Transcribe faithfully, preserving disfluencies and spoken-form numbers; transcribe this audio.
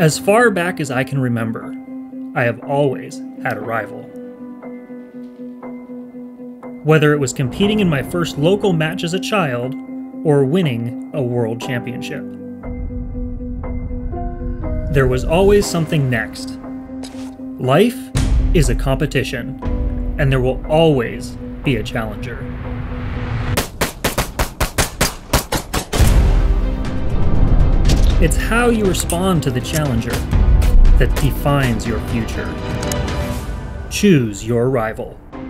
As far back as I can remember, I have always had a rival. Whether it was competing in my first local match as a child or winning a world championship. There was always something next. Life is a competition, and there will always be a challenger. It's how you respond to the challenger that defines your future. Choose your rival.